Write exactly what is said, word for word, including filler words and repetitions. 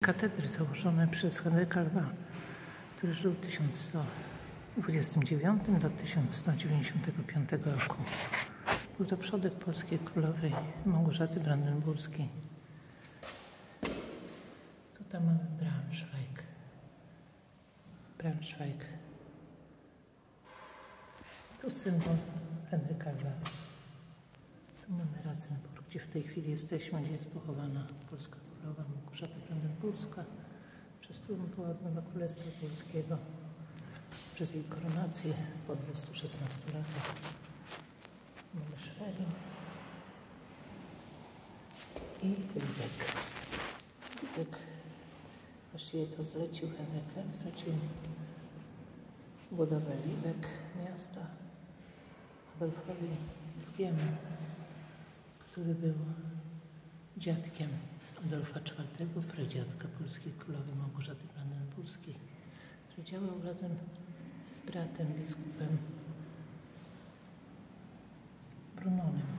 katedry założone przez Henryka Lwa, który żył w tysiąc sto dwudziestym dziewiątym do tysiąc sto dziewięćdziesiątego piątego roku. Był to przodek polskiej królowej Małgorzaty Brandenburskiej. Tutaj mamy Braunschweig. Braunschweig. Tu symbol Henryka Lwa. Tu mamy Ratzenburg, gdzie w tej chwili jesteśmy, gdzie jest pochowana polska królowa Małgorzata Brandenburska przez trudnopoładnego Królestwa Polskiego, przez jej koronację po dwustu szesnastu latach. Mamy Schwerin i Lübeck. Lübeck właściwie to zlecił Henryk Lew, zlecił budowę Lübeck, miasta, Adolfowi drugiemu, który był dziadkiem Adolfa czwartego, pradziadka polskiej królowej Małgorzaty Brandenburskiej, który działał razem z bratem biskupem Brunonem.